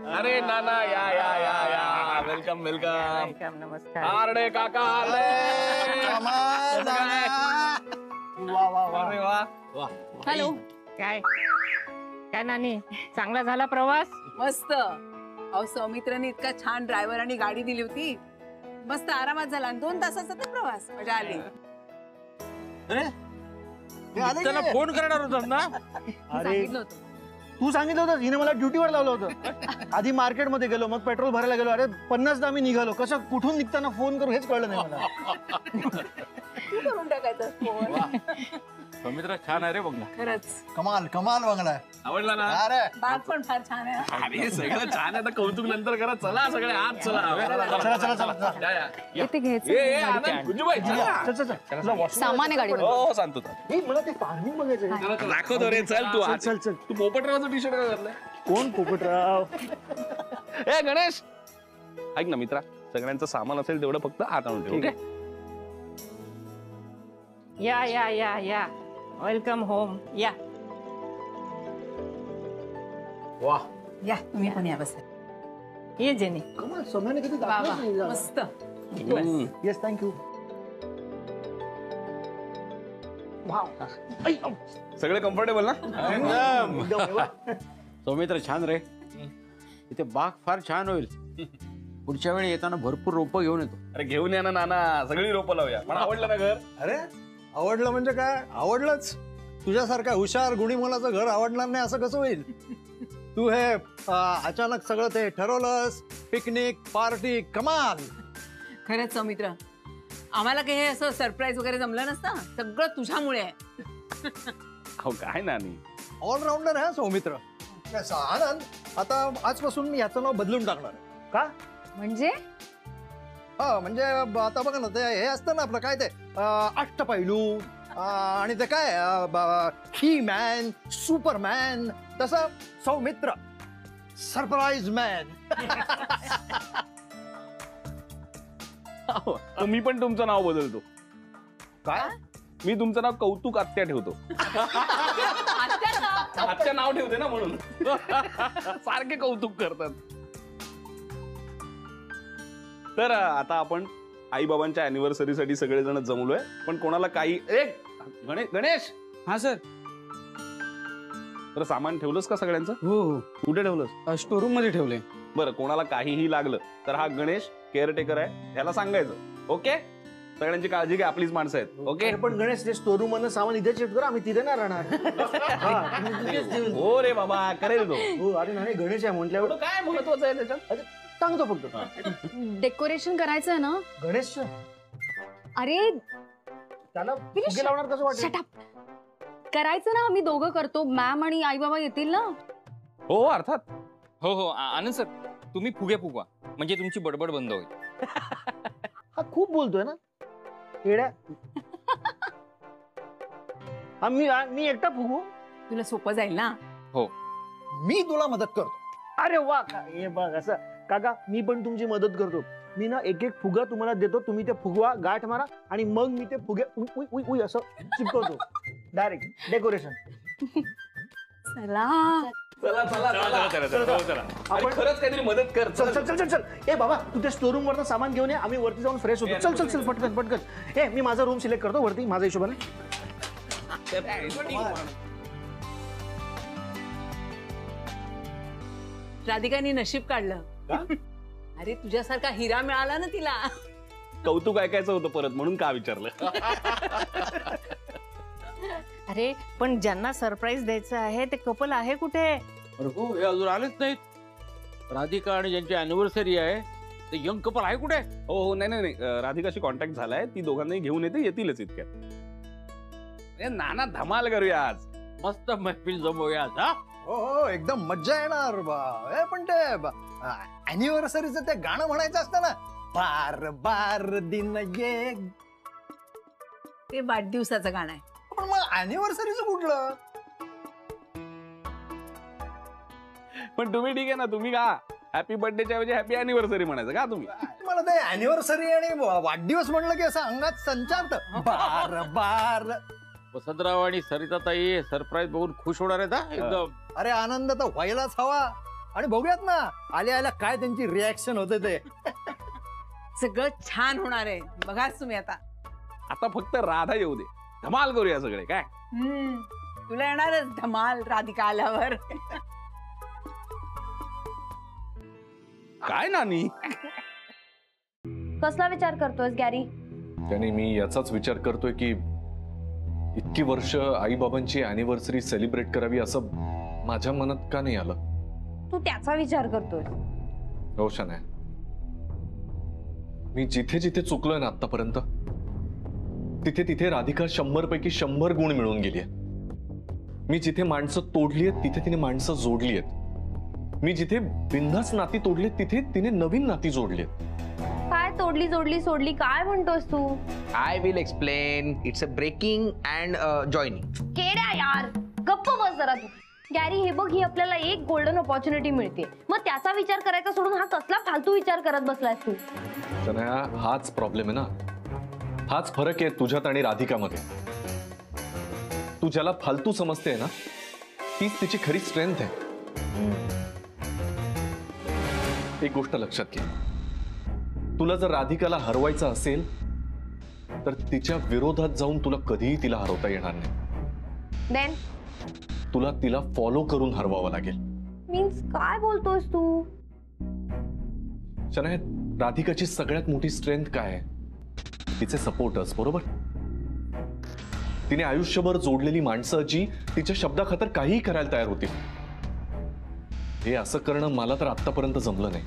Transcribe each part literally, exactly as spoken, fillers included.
अरे नाना या या या या वेलकम वेलकम वेलकम नमस्कार. आरडे काका आले. वा वा वा अरे वा वा. हॅलो. काय काय नानी चांगला झाला प्रवास? मस्त. अहो सौमित्राने इतका छान ड्रायव्हर आणि गाडी दिली होती. मस्त आरामात झाला. दोन तासाचा तर प्रवास मजा आली. त्याला फोन करणार होता ना. अरे सांगितलं होतं. तू सांगितलं होतं हिने मला ड्युटीवर लावलं होतं. आधी मार्केटमध्ये गेलो मग पेट्रोल भरायला गेलो. अरे पन्नासदा मी निघालो. कसं कुठून निघताना फोन करू हेच कळलं नाही मला. तू करून टाकायचं फोन. सौमित्र छान आहे रे बघ ना. खरंच कमाल कमाल बंगला आवडला ना? अरे बाग पण फार छान आहे. अरे सगळं छान आहे. कौतुक नंतर करा. चला सगळे आज चला. चला चला चला या, या. इथे ये, घ्यायचं ये, आनंद, गुंजूबाई, चला. चल चल चल चला washroom सामान आहे गाडीवर. हो सांगतो ए, मला ते फार्मिंग बघायचं आहे. दाखवतो रे. चल तू चल आज. चल चल तू पोपटरावचं टी शर्ट काय घातलंय? कोण पोपटराव? ए गणेश ऐक ना मित्रा, सगळ्यांचं सामान असेल तेवढं फक्त आत आणून ठेव. ओके. या या या या वेलकम होम. या वा या तुम्ही पण या बसा. ये जेनी. कमाल सोन्याने किती वा वा दाखवलं. मस्त. हम्म. Yes thank you. सगळे कम्फर्टेबल ना? सौमित्र छान रे. इथे बाग फार छान होईल. पुढच्या वेळी येताना भरपूर रोपं घेऊन येतो. अरे घेऊन या ना नाना, सगळी रोपं लावूया. पण आवडलं ना घर? अरे आवडलं म्हणजे काय? आवडलंच. तुझ्यासारख्या हुशार गुणी मुलाचं घर आवडणार नाही असं कसं होईल? तू हे अं, अचानक सगळं ते ठरवलंस. पिकनिक पार्टी कमाल. खरंच सौमित्र, आम्हाला काही हे असं सरप्राईज वगैरे जमलं नसतं. सगळं तुझ्यामुळे आहे. हो काय नानी, ऑलराऊंडर आहे सौमित्र. yes, आनंद, आता आजपासून मी याचं नाव बदलून टाकणार. का? म्हणजे हा म्हणजे ब- आता बघा ना, ते हे असतं ना आपलं काय ते अं, अष्टपैलू अं, आणि ते काय ही मॅन सुपरमॅन, तसं सौमित्र सरप्राईज मॅन. तर मी पण तुमचं नाव बदलतो. काय? मी तुमचं नाव कौतुक आत्या ठेवतो. आत्या नाव ठेवते ना म्हणून. सारखे कौतुक करतात. तर आता आपण आई बाबांच्या अॅनिव्हर्सरीसाठी सगळेजण जमलोय. पण कोणाला काही एक गणेश गणेश हा सर. तर सामान ठेवलंस का सगळ्यांचं? हो हो. कुठे ठेवलंस? स्टोरूम मध्ये ठेवले. बरं, कोणाला काहीही लागलं तर हा गणेश केअरटेकर आहे, ह्याला सांगायचं. ओके, सगळ्यांची काळजी घ्या, आपलीच माणसं आहेत. ओके. अरे पण गणेश ते स्टोर रूम मधनं सामान इथे शिफ्ट करा. आम्ही तिथे नाही राहणार. हा, तुम्ही तिथेच ठेवून. हो रे बाबा, करेल तो. हो अरे नाही गणेश आहे म्हटल्यावर एवढं काय महत्वाचं आहे त्याच्यात? सांगतो फक्त. डेकोरेशन करायचं आहे ना. गणेश अरे त्याला फुगे लावणार कसं वाटेल? Shut up. करायचं ना, आम्ही दोघं करतो. मॅम आणि आई बाबा येतील ना. हो हो, अर्थात. हो हो आ- आनंद सर, तुम्ही फुगे फुगवा म्हणजे तुमची बडबड बंद होईल. हा खूप बोलतोय ना येड्या. हा, मी मी एकटा फुगू? तुला सोपं जाईल ना. मी तुला मदत करतो. अरे वा, का- हे बघ असं. काका मी पण तुमची मदत करतो. मी ना एक एक फुगा तुम्हाला देतो. तुम्ही ते फुगवा, गाठ मारा आणि मग मी ते फुगे उई उई उई उई असं चिपकवतो. Direct decoration. चला चला चला चला चला चला चला. आपण खरंच काहीतरी मदत कर. चल चल चल चल चल. ए बाबा तू ते स्टोर रूम वरनं सामान घेऊन ये. आम्ही वरती जाऊन फ्रेश होतो. चल चल चल पटकन पटकन. ए मी माझा रूम सिलेक्ट करतो वरती माझ्या हिशोबाने. राधिकानी नशीब काढलं. अरे तुझ्यासारखा हिरा मिळाला ना तिला. कौतुक ऐकायचं होतं परत म्हणून का विचारलं. अरे पण ज्यांना सरप्राईज द्यायचं आहे ते कपल आहे कुठे? अरे हो, हे अजून आलेच नाहीत. राधिका आणि ज्यांची अॅनिव्हर्सरी आहे ते यंग कपल आहे कुठे? हो हो, नाही नाही नाही, अं, राधिकाशी कॉन्टॅक्ट झालाय. ती दोघांनाही घेऊन येते, येतीलच इतक्यात. ए, नाना धमाल करूया आज. मस्त महफिल जमवूया आज, हा? हो हो एकदम मज्जा येणार बा. ए, पण ते अॅनिव्हर्सरीचं ते गाणं म्हणायचं असतं ना, बार बार दिन ये. ते वाढदिवसाचं गाणं आहे. पण मग अॅनिव्हर्सरीचं कुठलं? पण तुम्ही ठीक आहे ना, तुम्ही का हॅपी बर्थडेच्या ऐवजी हॅपी अॅनिव्हर्सरी म्हणायचं का तुम्ही? मला ते अॅनिव्हर्सरी आणि वाढदिवस म्हणलं की असं अंगात संचारत. बार बार. वसंतराव आणि सरिताताई सरप्राईज बघून खुश होणार आहेत, हा? एकदम. अरे आनंद तर व्हायलाच हवा. आणि बघूयात ना आल्या आल्या काय त्यांची रिॲक्शन होते ते. सगळं छान होणार आहे, बघाच तुम्ही आता. आता फक्त राधा येऊ दे, धमाल करूया सगळे. काय हम्म तुला येणारच धमाल राधिका आल्यावर. काय नानी? कसला विचार करतोयस गॅरी? त्याने मी याचाच विचार करतोय की इतकी वर्ष आई बाबांची अॅनिव्हर्सरी सेलिब्रेट करावी असं माझ्या मनात का नाही आलं. तू त्याचा विचार करतोय? रोशन आहे, मी जिथे जिथे चुकलोय ना आतापर्यंत तिथे तिथे राधिका शंभर पैकी शंभर गुण मिळवून गेली आहे. मी जिथे माणसं तोडली आहेत तिथे तिने माणसं जोडली आहेत. मी जिथे बिनधास्त नाती तोडली तिथे तिने नवीन नाती जोडली आहेत. काय तोडली जोडली सोडली काय म्हणतोस तू? I will explain. It's a breaking and joining. केड्या यार, गप्प बस जरा तू. गॅरी हे बघ, ही आपल्याला एक गोल्डन ऑपॉर्च्युनिटी मिळते, मग त्याचा विचार करायचा सोडून हा कसला फालतू विचार करत बसलायस तू? तनया, हाच प्रॉब्लेम आहे ना, हाच फरक आहे तुझ्यात आणि राधिकामध्ये. तू ज्याला फालतू समजते ना तीच तिची खरी स्ट्रेंथ आहे. एक गोष्ट लक्षात घे, तुला जर राधिकाला हरवायचं असेल तर तिच्या विरोधात जाऊन तुला कधीही तिला हरवता येणार नाही. देन तुला तिला फॉलो करून हरवावं लागेल. मीन्स काय बोलतोयस तू? शनाया, राधिकाची सगळ्यात मोठी स्ट्रेंथ काय आहे? तिचे सपोर्टर्स, बरोबर? तिने आयुष्यभर जोडलेली माणसं जी तिच्या शब्दाखातर काहीही करायला तयार होती. हे असं करणं मला तर आतापर्यंत जमलं नाही.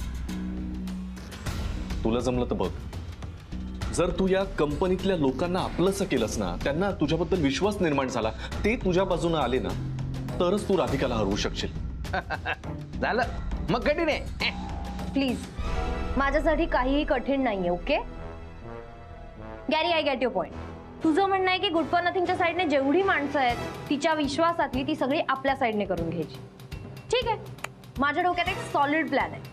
तुला जमलं तर बघ. जर तू या कंपनीतल्या लोकांना आपलंसं केलंस ना, त्यांना तुझ्याबद्दल विश्वास निर्माण झाला, ते तुझ्या बाजूने आले ना, तरच तू राधिकाला हरवू शकशील. झालं मग कठीण आहे. प्लीज, माझ्यासाठी काहीही कठीण नाहीये. Okay Gary, I get your point. तुझं म्हणणं आहे की गुड फॉर नथिंगच्या साईडने जेवढी माणसं आहेत तिच्या विश्वासातली ती सगळी आपल्या साईडने करून घ्यायची. ठीक आहे, माझ्या डोक्यात एक सॉलिड प्लॅन आहे.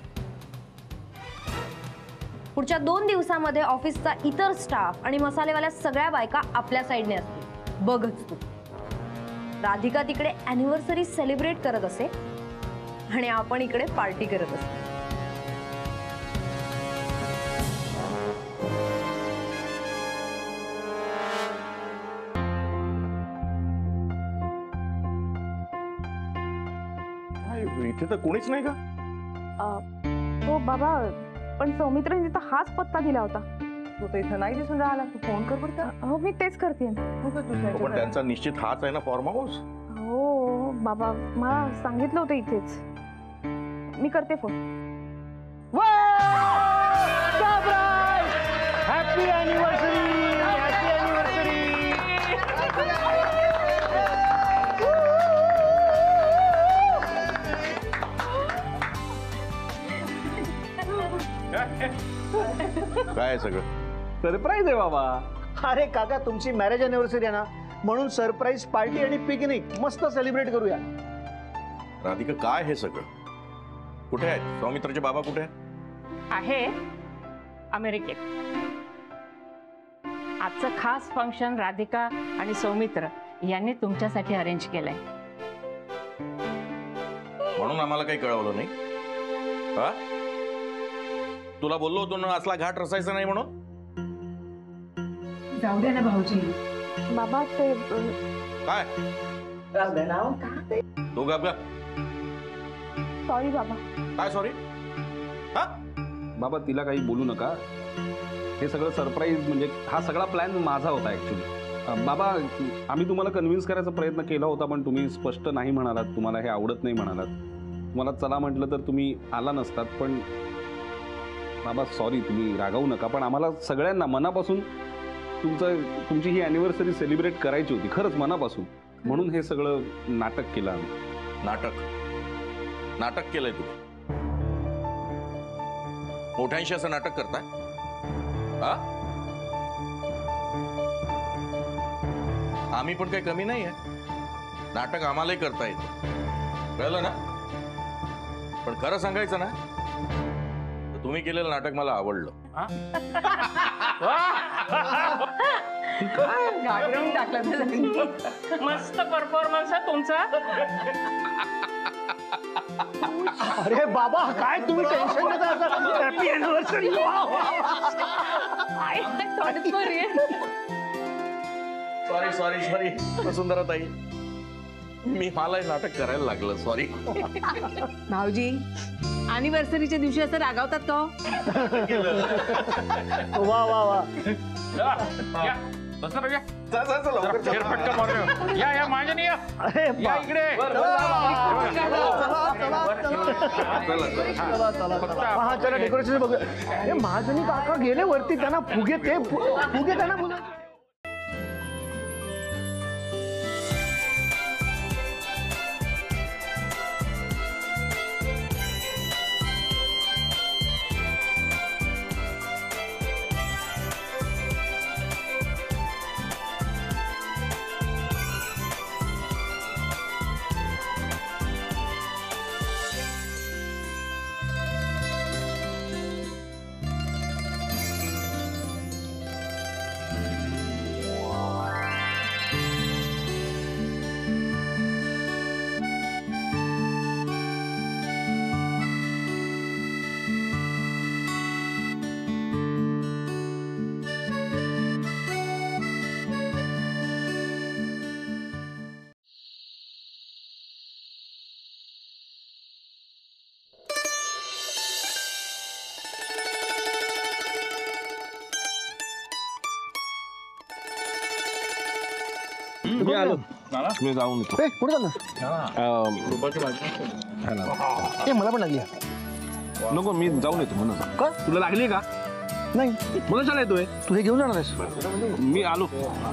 पुढच्या दोन दिवसामध्ये ऑफिसचा इतर स्टाफ आणि मसालेवाल्या सगळ्या बायका आपल्या साईडने असतील. बघच तू. राधिका तिकडे अॅनिव्हर्सरी सेलिब्रेट करत असे आणि आपण इकडे पार्टी करत असतो. इथे तर कोणीच नाही का? हो बाबा, पण सौमित्राने तिथं हाच पत्ता दिला होता. तू तर इथं नाही दिसून राहिला, तू फोन कर बरं. हो मी तेच करते. पण त्यांचा निश्चित हाच आहे ना फॉर्म हाऊस. हो बाबा, मला सांगितलं होतं इथेच. मी करते phone. Happy anniversary, happy anniversary. काय सगळं सरप्राईज आहे बाबा. अरे काका, तुमची मॅरेज अॅनिव्हर्सरी आहे ना, म्हणून सरप्राईज पार्टी आणि पिकनिक मस्त सेलिब्रेट करूया. राधिका, काय हे सगळं? कुठे आहेत सौमित्राचे बाबा? कुठे आहे? अमेरिकेत. आजचं खास फंक्शन राधिका आणि सौमित्र यांनी तुमच्यासाठी अरेंज केलंय. म्हणून आम्हाला काही कळवलं नाही? हा, तुला बोललो होतो ना असला घाट रसायचा नाही म्हणून. जाऊ द्या ना भाऊजी. बाबा ते काय दोघं आपल्या? सॉरी बाबा. काय सॉरी? हा बाबा, तिला काही बोलू नका. हे सगळं सरप्राईज म्हणजे हा सगळा प्लॅन माझा होता ऍक्च्युली. बाबा, आम्ही तुम्हाला कन्व्हिन्स करायचा प्रयत्न केला होता, पण तुम्ही स्पष्ट नाही म्हणालात. तुम्हाला हे आवडत नाही म्हणालात. तुम्हाला चला म्हटलं तर तुम्ही आला नसतात. पण बाबा सॉरी, तुम्ही रागावू नका. पण आम्हाला सगळ्यांना मनापासून तुमचं तुमची ही अॅनिव्हर्सरी सेलिब्रेट करायची होती, खरंच मनापासून. म्हणून हे सगळं नाटक केलं आम्ही. नाटक नाटक केलंय तुम्ही? मोठ्यांशी असं नाटक करताय? हा, आम्ही पण काही कमी नाही आहे. नाटक आम्हालाही करता येतं, कळलं ना? पण खरं सांगायचं ना, तुम्ही केलेलं नाटक मला आवडलं. घाबरवून टाकलं. मस्त परफॉर्मन्स आहे तुमचा. अरे बाबा काय तुम्ही टेन्शन घेता असं happy anniversary sorry sorry sorry Vasundhara ताई, मी मला हे नाटक करायला लागलं, सॉरी. भाऊजी अॅनिव्हर्सरीच्या दिवशी असं रागावतात का हो? वा वा वा. या या माझ्या नाही या. अरे या इकडे. हा चला डेकोरेशन बघूया. हे महाजनी काका गेले वरती, त्यांना फुगे ते फुगे त्यांना बोला. मी आलो. मी जाऊन येतो. ए, कुठे चाललं? ए, मला पण लागली. नको, मी जाऊन येतो म्हणून. का तुला लागली का? नाही. मला कशाला येतोय? तू हे घेऊन जाणार आहेस? मी आलो.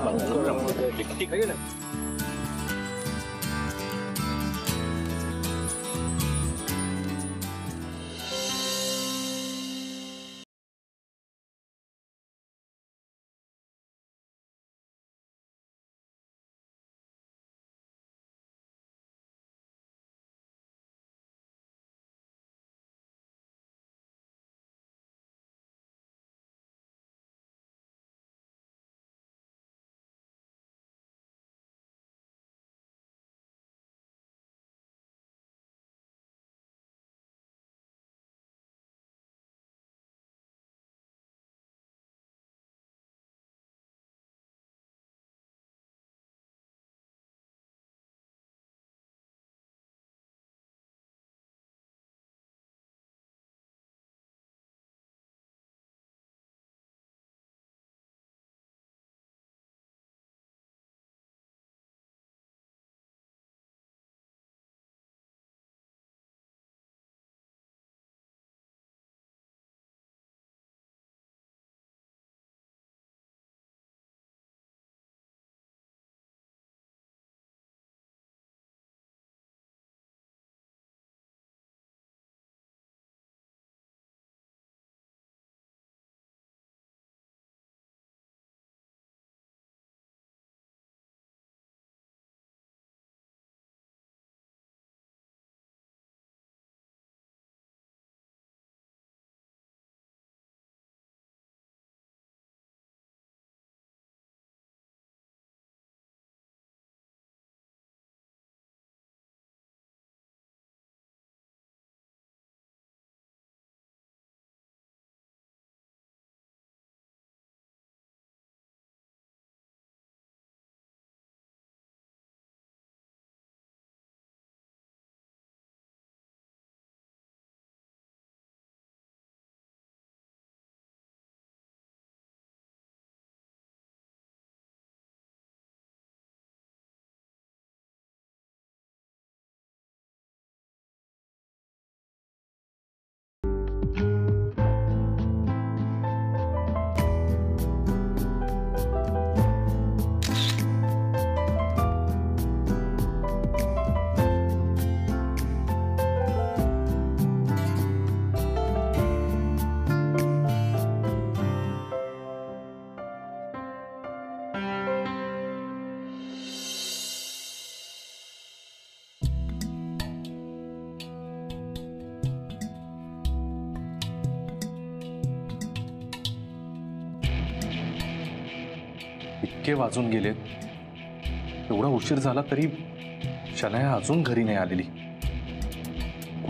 इतके वाजून गेलेत, एवढा उशीर झाला तरी शनाया अजून घरी नाही आलेली.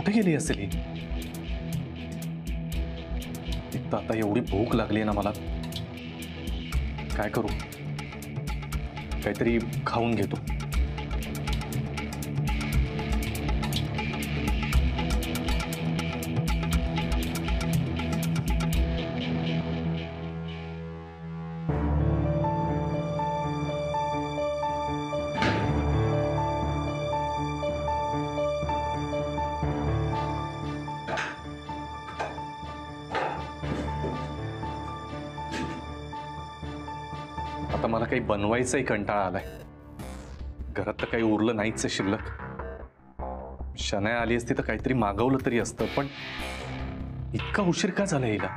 कुठे गेली असेल ही? एक तर आता एवढी भूक लागली ना मला, काय करू? काहीतरी खाऊन घेतो. आता मला काही बनवायचाही कंटाळा आलाय. घरात तर काही उरलं नाहीच शिल्लक. शनाया आली असती तर काहीतरी मागवलं तरी असतं, पण इतका उशीर का झाला हिला?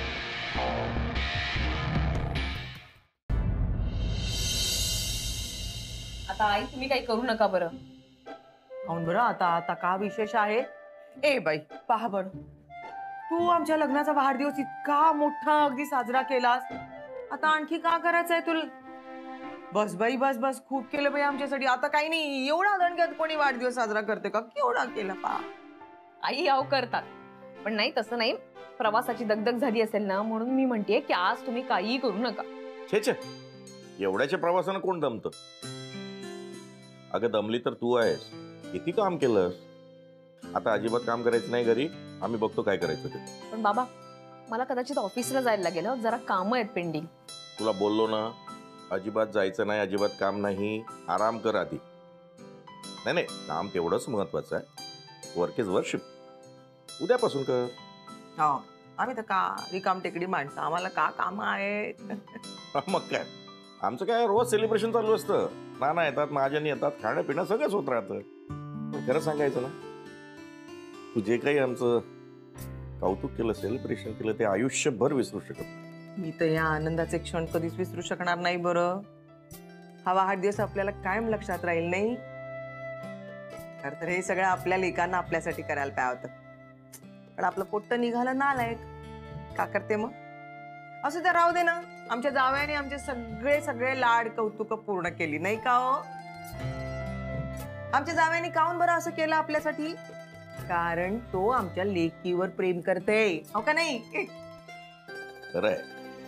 आता आई तुम्ही काही करू नका बरं. काहून बरं आता आता का विशेष आहे? ए बाई पहा बरं, तू आमच्या लग्नाचा वाढदिवस इतका मोठा अगदी साजरा केलास, आता आणखी का करायचं आहे तुला? बस बाई बस बस, खूप केलं बाई आमच्यासाठी. आता काही नाही, एवढा दणक्यात कोणी वाढदिवस साजरा करते का? केवढा केला पा. आई याव करतात, पण नाही तसं नाही. प्रवासाची दगदग झाली असेल ना, म्हणून मी म्हणतेय की आज तुम्ही काहीही करू नका. छे छे, एवढ्याच्या प्रवासानं कोण दमतं? अगं दमली तर तू आहेस. किती काम केलंस. आता अजिबात काम करायचं नाही घरी, आम्ही बघतो काय करायचं ते. पण बाबा, मला कदाचित ऑफिसला जायला लागेल, जरा कामं आहेत पेंडिंग. तुला बोललो ना, अजिबात जायचं नाही, अजिबात काम नाही. आराम कर आधी. नाही नाही, काम तेवढंच महत्वाचं आहे. Work is worship. उद्यापासून कर. हा, आम्ही तर का रिकाम टेकडी माणसं, आम्हाला का काम आहेत. मग काय, आमचं काय रोज सेलिब्रेशन चालू असतं. नाना येतात, महाजनी येतात, खाणं पिणं सगळंच होत राहतं. पण खरं सांगायचं ना, तू जे काही आमचं कौतुक केलं, सेलिब्रेशन केलं, ते आयुष्यभर विसरू शकत नाही. मी तर या आनंदाचे क्षण कधीच विसरू शकणार नाही बरं. हा वाढदिवस आपल्याला कायम लक्षात राहील नाही. खरं तर हे सगळं आपल्या लेकांना आपल्यासाठी करायला पाहिजे होतं, पण आपलं पोट्ट निघालं नालायक. का करते मग? असं तर राहू दे ना, आमच्या जावयाने आमचे सगळे सगळे लाड कौतुक पूर्ण केली नाही का हो? आमच्या जावयाने काहून बरं असं केलं आपल्यासाठी? कारण तो आमच्या लेकीवर प्रेम करते, हो का नाही? खरंय.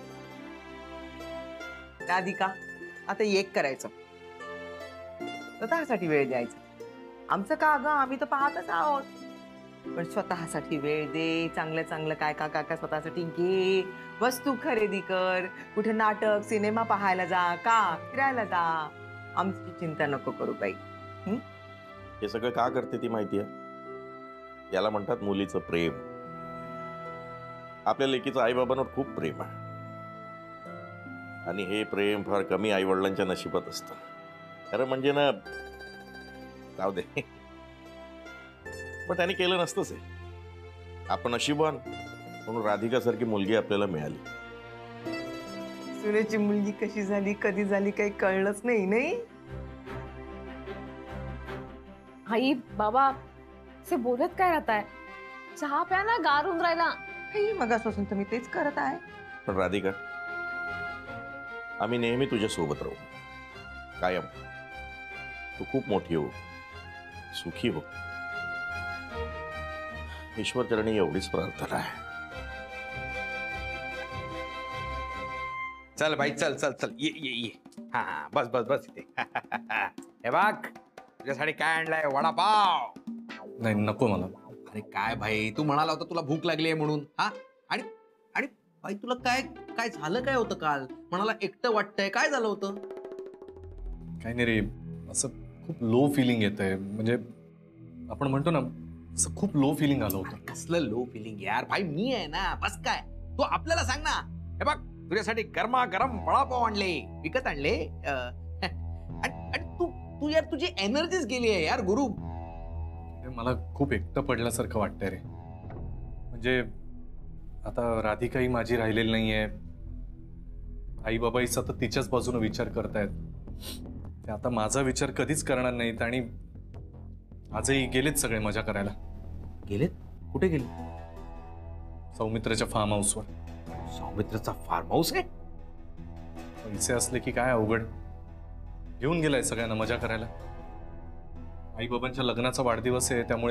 राधिका, आता एक करायचं, स्वतःसाठी वेळ द्यायचा. आमचं का ग, आम्ही तर पाहतच आहोत, पण स्वतःसाठी वेळ दे. चांगलं चांगलं काय का काय काय स्वतःसाठी घे. वस्तू खरेदी कर, कुठे नाटक सिनेमा पाहायला जा, का फिरायला जा. आमची चिंता नको करू बाई. हे सगळं का करते ती माहितीये? याला म्हणतात मुलीचं प्रेम. आपल्या लेकीचं आई बाबांवर खूप प्रेम आहे, आणि हे प्रेम फार कमी आई वडिलांच्या नशिबात असतं. खरं म्हणजे ना, जाऊ दे, पण त्याने केलं नसतंच. आपण नशिबान म्हणून राधिका सारखी मुलगी आपल्याला मिळाली. सुनेची मुलगी कशी झाली, कधी झाली, काही कळलंच नाही. नाही आई बाबा से बोलत काय राहताय? चहा प्या ना, गार होऊन राहिला. मगापासून तुम्ही तेच करत आहे. पण राधिका, आम्ही नेहमी तुझ्या सोबत राहू, कायम. तू खूप मोठी हो, सुखी हो, ईश्वर चरणी एवढीच प्रार्थना आहे. चल भाई, चल चल चल, ये ये ये. हा हा, बस बस बस इथे. हे बघ, तुझ्यासाठी काय आणलाय? वडापाव. नाही नको मला. अरे काय भाई, तू म्हणाला होता तुला भूक लागली आहे म्हणून. हा, आणि आणि भाई तुला काय काय झालं, काय होतं काल? म्हणाला एकटं वाटतंय, काय झालं होतं? काही नाही रे, असं खूप लो फिलिंग येत आहे. म्हणजे आपण म्हणतो ना, असं खूप लो फिलिंग आलं होतं. कसलं लो फिलिंग यार? भाई मी आहे ना, बस काय तू आपल्याला सांग ना. हे बघ, तुझ्यासाठी गरमा गरम वडापाव आणले, विकत आणले. आणि तू तू यार तुझी एनर्जीच गेली आहे यार गुरु. मला खूप एकटं पडल्यासारखं वाटतंय रे. म्हणजे आता राधिकाही माझी राहिलेली नाहीये, आई बाबाही सतत तिच्याच बाजूने विचार करतायत. ते आता माझा विचार कधीच करणार नाहीत, आणि आजही गेलेत सगळे मजा करायला. गेलेत? कुठे गेले? सौमित्राच्या फार्म हाऊसवर. सौमित्राचा फार्म हाऊस आहे? पैसे असले की काय अवघड. घेऊन गेलाय सगळ्यांना मजा करायला. आई बाबांच्या लग्नाचा वाढदिवस आहे, त्यामुळे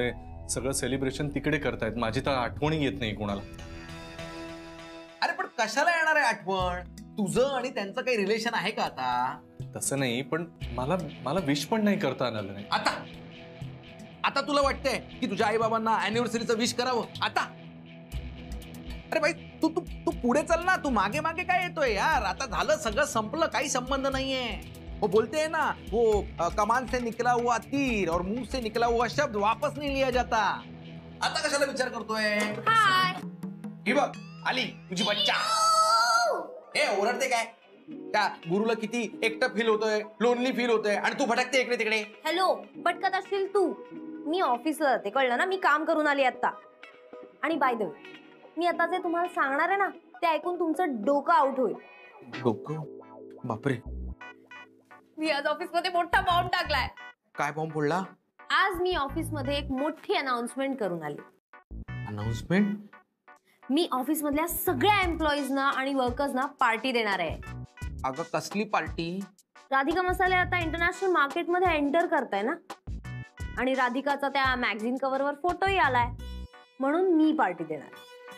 सगळं सेलिब्रेशन तिकडे करतायत, माझी तर आठवणही येत नाही कोणाला. अरे पण कशाला येणार आहे आठवण? तुझं आणि त्यांचं काही रिलेशन आहे का आता? तसं नाही, पण मला मला विश पण नाही करता आलं नाही. आता आता तुला वाटतंय की तुझ्या आई बाबांना अॅनिव्हर्सरीचं विश करावं आता? अरे भाई तू तू तू पुढे चल ना, तू मागे मागे काय येतोय यार? आता झालं, सगळं संपलं, काही संबंध नाहीये. वो बोलते हैं ना, वो अ, कमान से निकला हुआ तीर और मुंह से निकला हुआ शब्द वापस नहीं लिया जाता. आता कशाला विचार करतोय? ही बघ आली तुझी बच्चा. ए ओरडते काय? त्या गुरुला किती एकटं फील होतोय, लोनली फील होतोय, आणि तू भटकते इकडे तिकडे. हॅलो, भटकत असशील तू. मी ऑफिसला जाते, कळलं ना? मी काम करून आली आता. आणि बाय द वे, मी आता जे तुम्हाला सांगणार आहे ना, ते ऐकून तुमचं डोकं आउट होईल. डोकं? बापरे, मी आज ऑफिस मध्ये मोठा बॉम्ब टाकलाय. काय बॉम्ब फोडला? आज मी ऑफिस मध्ये एक मोठी अनाउन्समेंट करून आली. अनाउन्समेंट? मी ऑफिस मधल्या सगळ्या एम्प्लॉईजना आणि वर्कर्सना पार्टी देणार आहे. अगं कसली पार्टी? राधिका मसाले आता इंटरनॅशनल मार्केटमध्ये एंटर करताय ना, आणि राधिकाचा त्या मॅगझिन कव्हरवर फोटोही आलाय, म्हणून मी पार्टी देणार.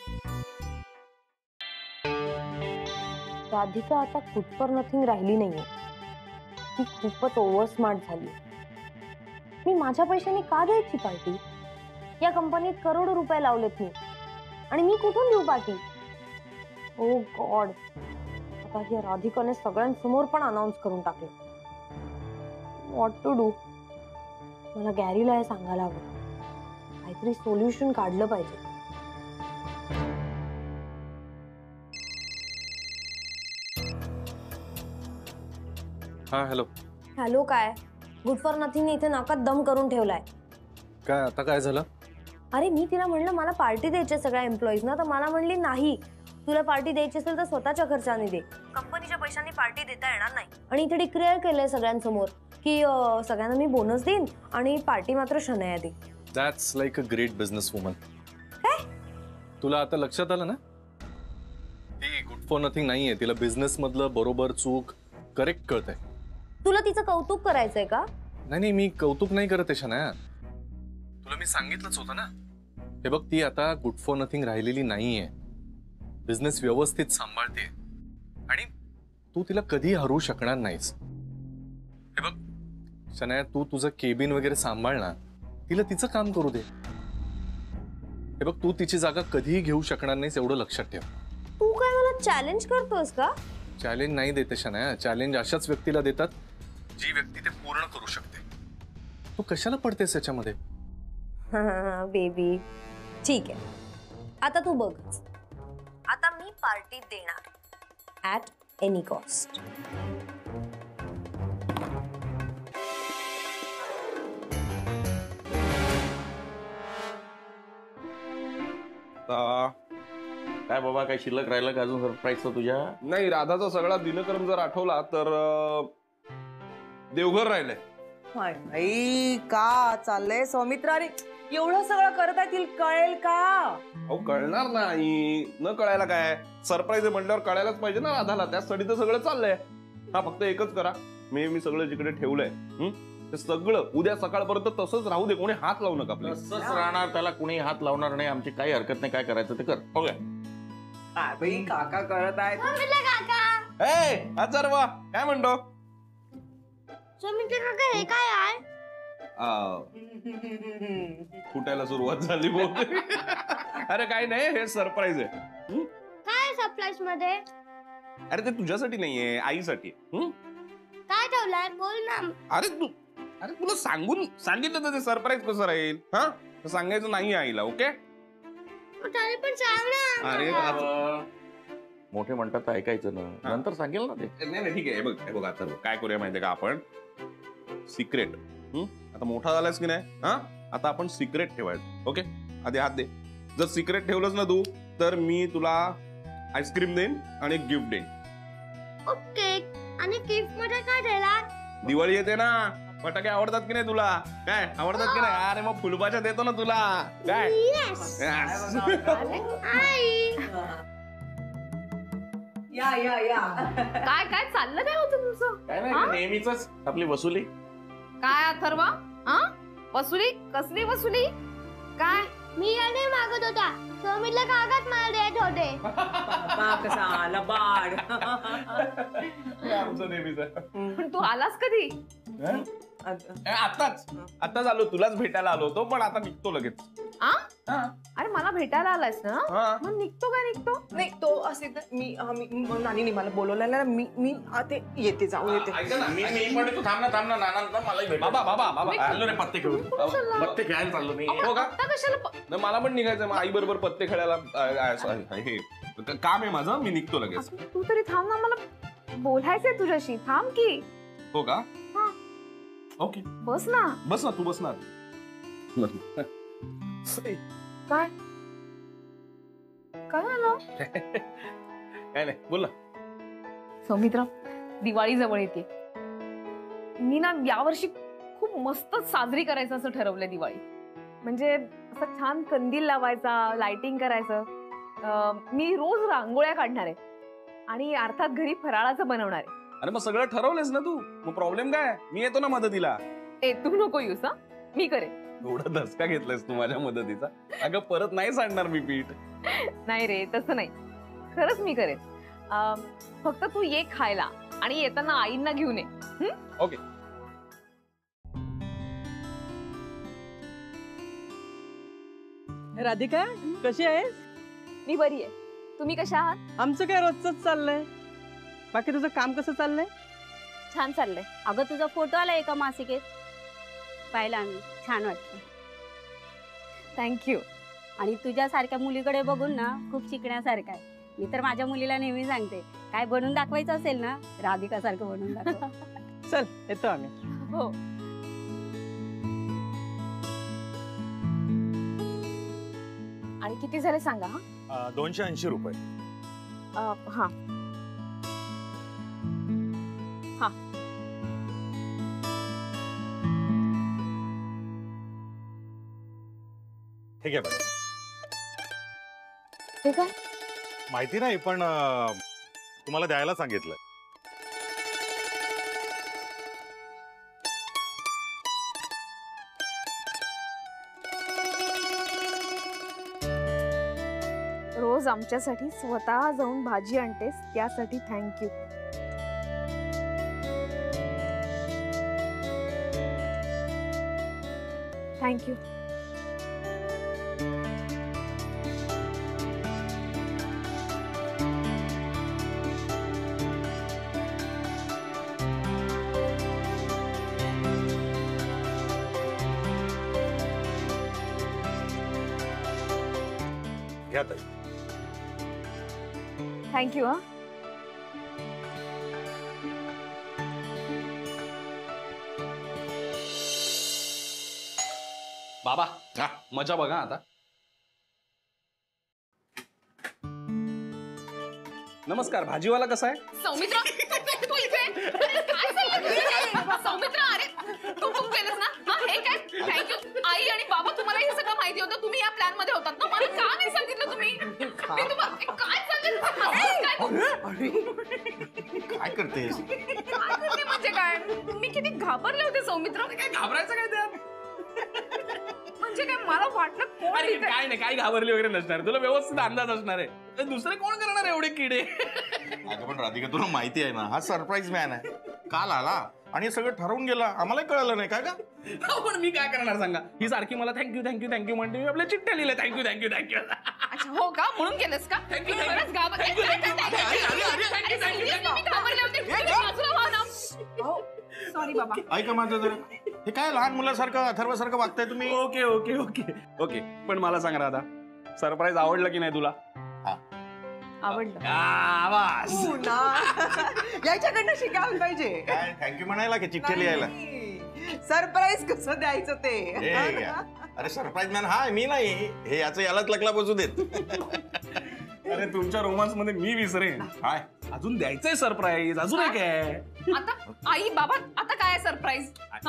राधिका आता फूड फॉर नथिंग राहिली नाहीये. ती खूपच ओव्हर स्मार्ट झाली. मी माझ्या पैशाने का द्यायची पार्टी? या कंपनीत करोडो रुपये लावलेत मी, आणि मी कुठून देऊ पार्टी? ओ गॉड, आता या राधिकाने सगळ्यांसमोर पण अनाउन्स करून टाकलं. What to do? मला गॅरीला हे सांगायला हवं. काहीतरी सोल्युशन काढलं पाहिजे. हा हॅलो. हॅलो, काय गुड फॉर नथिंग इथे नाकात दम करून ठेवलाय. काय आता काय झालं? अरे मी तिला म्हणलं मला पार्टी द्यायची सगळ्या एम्प्लॉईजना, तर मला म्हणली नाही, तुला पार्टी द्यायची असेल तर स्वतःच्या खर्चाने दे, कंपनीच्या पैशांनी पार्टी देता येणार नाही. आणि इथे डिक्लेअर केलंय सगळ्यांसमोर की अं, सगळ्यांना मी बोनस देईन आणि पार्टी मात्र शनया दे. That's like a great business woman. काय तुला आता लक्षात आलं ना, ती गुड फॉर नथिंग नाहीये. तिला बिझनेस मधलं बरोबर चूक करेक्ट कळतंय. तुला तिचं कौतुक करायचंय का? नाही नाही, मी कौतुक नाही करत आहे शनाया. तुला मी सांगितलंच होतं ना, हे बघ, ती आता गुड फॉर नथिंग राहिलेली नाहीये. बिझनेस व्यवस्थित सांभाळते, आणि तू तिला कधी हरू शकणार नाहीस. हे बघ शनाया, तू तुझं केबिन वगैरे सांभाळ ना, तिला तिचं काम करू दे. हे बघ, तू तिची जागा कधीही घेऊ शकणार नाहीस, एवढं लक्षात ठेव. तू काय मला चॅलेंज करतोस का? चॅलेंज नाही देते शनाया. चॅलेंज अशाच व्यक्तीला देतात जी व्यक्ती ते पूर्ण करू शकते. तू कशाला पडतेस याच्यामध्ये? बेबी ठीक आहे, आता तू बघ, आता मी पार्टी देणार ऍट एनी कॉस्ट. काय बाबा, काय शिल्लक राहिलं का अजून सरप्राईजचं तुझ्या? नाही, राधाचा सगळा दिनक्रम जर आठवला तर अं, देवघर राहिलंय. भाई का चाललंय सौमित्रा? रे एवढं सगळं करत आहे, कळेल का? अहो कळणार नाही, न कळायला काय, सरप्राईज म्हटल्यावर कळायलाच पाहिजे ना राधाला. त्यासाठी तर सगळं चाललंय. हा फक्त एकच करा, मी मी सगळं जिकडे ठेवलंय ते सगळं उद्या सकाळपर्यंत तसंच राहू दे, कोणी हात लावू नका. आपल्या तसंच राहणार, त्याला कुणी हात लावणार नाही. आमची काही हरकत नाही, काय करायचं ते कर. हो काय? भाई काका करत आहेत. ए अथर्वा, काय म्हणतो? हे काय आहे? फुटायला सुरुवात झाली बहुतेक. अरे काय नाही, हे सरप्राईज आहे. हं? काय सरप्राईज मध्ये? अरे ते तुझ्यासाठी नाहीये, आईसाठी. हं? काय ठेवलंय? बोल ना. अरे तू अरे तुला सांगून सांगितलं तर ते सरप्राईज कसं राहील? हा, सांगायचं नाही आईला. ओके? तरी पण सांग ना. अरे आता- मोठे म्हणतात तर ऐकायचं ना, नंतर सांगेल ना ते. नाही नाही ठीक आहे. हे बघ हे बघ आता काय करूया माहितीये का आपण, सिक्रेट. आता मोठा झालास की नाही, हा आता आपण सिक्रेट ठेवायचं. ओके, आधी हात दे. जर सिक्रेट ठेवलंस ना तू, तर मी तुला आईस्क्रीम देईन आणि गिफ्ट देईन. ओके, आणि गिफ्ट मध्ये काय देणार? दिवाळी येते ना, फटाके आवडतात की नाही तुला? काय आवडतात की नाही? अरे मग फुलबाजा देतो ना तुला. काय Yes. आई. या या या काय काय चाललं काय होतं तुमचं? काय नाही, हा? नेहमीच आपली वसुली. काय अथर्वा? हा, वसुली? कसली वसुली? काय मी गाडी मागत होता सौमितला कागद मला देत होते. बाबा कसा आला बाड. आमचं नेहमीच. पण तू आलास कधी? आताच आताच आलो, तुलाच भेटायला आलो होतो, पण आता निघतो लगेच. आ? अरे मला भेटायला आलास ना, मग निघतो काय निघतो? नाही तो असे तर मी नानी मला बोलवलेला मी मी ते येते जाऊन येते. मी मी पण तू थांब ना थांब ना नाना मलाही भेट. बाबा बाबा बाबा चाललो रे पत्ते खेळून. पत्ते खेळायला चाललो मी. हो का? आता कशाला प- नाही, मला पण निघायचं, आई बरोबर पत्ते खेळायला. अ, अ, हे काम आहे माझं, मी निघतो लगेच. तू तरी थांब ना, मला बोलायचंय तुझ्याशी. थांब की. हो का? ओके बस ना. बस ना, तू बसणार. काय काय झालं? काय नाही, बोल ना. सौमित्र, दिवाळी जवळ येते. मी ना यावर्षी खूप मस्त साजरी करायचं असं ठरवलंय दिवाळी. म्हणजे असं छान कंदील लावायचा, लाइटिंग करायचं. अं, मी रोज रांगोळ्या काढणार आहे आणि अर्थात घरी फराळाचं बनवणार आहे. अरे मग सगळं ठरवलंयस ना तू, मग प्रॉब्लेम काय? मी येतो ना मदतीला. ए तू नको येऊस हा, मी करेन. एवढा धसका घेतलायस तू माझ्या मदतीचा? अगं परत नाही सांडणार मी पीठ. नाही रे, तसं नाही, खरंच मी करेन. अं, फक्त तू ये खायला आणि येताना आईंना घेऊन ये. हं? ओके. राधिका कशी आहेस? मी बरी आहे. तुम्ही कशा आहात? आमचं काय रोजच चाललंय. बाकी तुझं काम कसं चाललंय? छान चाललंय. अगं तुझा फोटो आला एका मासिकेत, पाहिला आम्ही, छान वाटतं. थँक्यू. आणि तुझ्यासारख्या मुलीकडे बघून ना खूप शिकण्यासारखं आहे. मी तर माझ्या मुलीला नेहमी सांगते, काय बनून दाखवायचं असेल ना राधिका सारखं बनवून दाखव. चल येतो आम्ही. हो. आणि किती झाले सांगा. हा दोनशे ऐंशी रुपये. अं, हा हा ठीक आहे मॅडम. ठीक आहे. माहिती नाही पण अं, तुम्हाला द्यायला सांगितलं. रोज आमच्यासाठी स्वतः जाऊन भाजी आणतेस त्यासाठी थँक्यू. थँक्यू. घ्या ताई. थँक्यू. हा बाबा मजा बघा आता. नमस्कार, भाजीवाला कसा आहे? सौमित्र तू इथे अरे, काय चाललंय? सौमित्र अरे तू बुक केलंस ना? हा हे काय? थँक्यू. आई आणि बाबा तुम्हाला हे सगळं माहिती होतं, तुम्ही या प्लॅन मध्ये होतात ना, मला का नाही सांगितलं तुम्ही? मी तुम्हाला काय चाललंय? काय करतेस? काय करते म्हणजे काय? मी किती घाबरले होते सौमित्र. काय घाबरायचं काय त्यात? म्हणजे काय मला वाटलं कोण अरे इथे- काय नाही, काय घाबरली वगैरे नसणार, तुला व्यवस्थित अंदाज असणार आहे. दुसरे कोण करणार एवढे किडे? अगं पण राधिका तुला माहिती आहे ना, हा सरप्राईज मॅन आहे. काल आला आणि हे सगळं ठरवून गेला, आम्हालाही कळलं नाही काय का? पण मी काय करणार सांगा? ही सारखी मला थँक्यू थँक्यू थँक्यू म्हणते, मी आपल्या चिठ्ठ्या लिहिल्या थँक्यू थँक्यू थँक्यू. अच्छा हो का? म्हणून केलंस का? Thank you, me thank you. बरंच घाबर- Thank you, thank you. अरे, अरे, अरे, अरे, Thank you, thank you, seriously, thank you. मी घाबरले होते. हे, तुम्ही हे. बाजूला व्हा ना. सॉरी बाबा. ऐका माझं जरा, हे काय लहान मुलासारखं अथर्वासारखं वागताय तुम्ही? ओके ओके ओके ओके पण मला सांग राधा, सरप्राईज आवडलं की नाही तुला? आवडलं. हो ना. याच्याकडनं शिकायला पाहिजे. काय थँक्यू म्हणायला की चिठ्ठी लिहायला? सरप्राईज कसं द्यायचं ते. हे घ्या. अरे सरप्राईज मॅन हा मी नाही, हे याचं यालाच लकला बसू देत. अरे तुमच्या रोमांस मध्ये मी विसरेन. काय अजून द्यायचंय सरप्राईज? अजून एक आहे. आता आई बाबा आता काय सरप्राईज? हा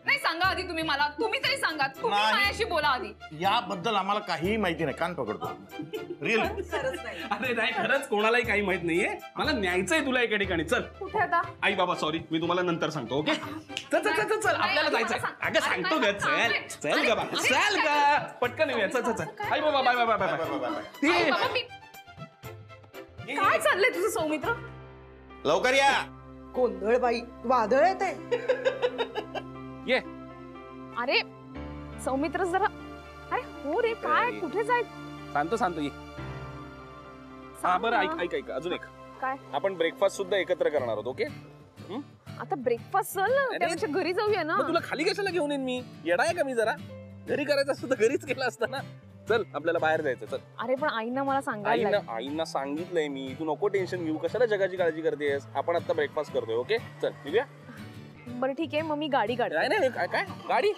नाही सांगा आधी तुम्ही मला तुम्ही तरी सांगा तुम्ही नाही. माझ्याशी बोला आधी. याबद्दल आम्हाला काहीही माहिती नाही. कान पकडतो रिअल. अरे नाही खरंच कोणालाही काही माहित नाहीये. मला न्यायचंय तुला एका ठिकाणी. चल कुठे आता? आई बाबा सॉरी मी तुम्हाला नंतर सांगतो. ओके चल चल चल चल आपल्याला जायचंय. अगं सांगतो ग चल चल ग बा चल ग पटकन येऊया. चल चल चल आई बाबा बाय बाय बाय बाय. आई बाबा, मी- काय चाललंय तुझं सौमित्र? लवकर या. गोंधळ बाई वादळ येते. ये अरे सौमित्र जरा अरे हो रे काय कुठे जाय? सांगतो सांगतो ये. हा बरं ऐक ऐक ऐक अजून एक. काय? आपण ब्रेकफास्ट सुद्धा एकत्र करणार आहोत. ओके आता ब्रेकफास्ट चल ना त्यापेक्षा घरी जाऊया ना. मग तुला खाली कशाला घेऊन येईन मी? येडा आहे का मी जरा? घरी करायचं असतं तर घरीच केलं असतं ना. चल आपल्याला बाहेर जायचं. चल अरे पण आईना मला सांगायला आईना लागली. आईना सांगितलंय मी तू नको टेन्शन घेऊ. कशाला जगाची काळजी करतेस? आपण आता ब्रेकफास्ट करतोय. ओके चल निघूया. बरं ठीक आहे मग मी गाडी काढते. नाही नाही काय काय गाडी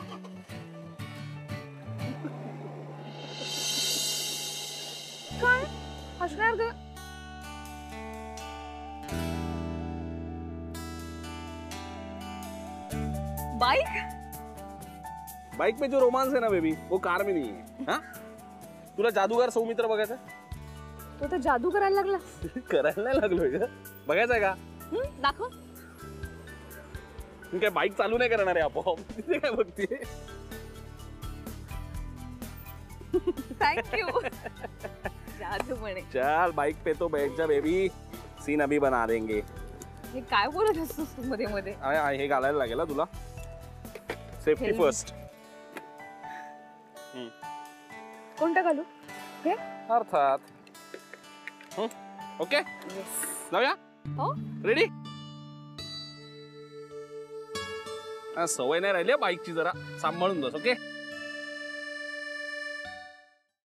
काय हसणार ग? बाईक बाइक में जो रोमांस है ना बेबी वो कार में नहीं है. हाँ तुला जादूगार सौमित्र बघायचा? तो तर जादू करायला लागला. करायला नाही लागलोय का? बघायचंय का? हं, दाखव. मी काय बाईक चालू नाही करणार आहे आपोआप. तिथे काय बघते? थँक्यू. जादू म्हणे. चल बाइक पे तो बैठ जा बेबी. सीन अभी बना देंगे. हे काय बोलत असतोस तू मध्ये मध्ये? आहे, आहे, हे घालायला लागेल हा तुला. Safety Helmet. फर्स्ट. कोणतं घालू? हे अर्थात. ओके जाऊया. हो रेडी? सवय नाही राहिली बाईकची जरा सांभाळून बस. ओके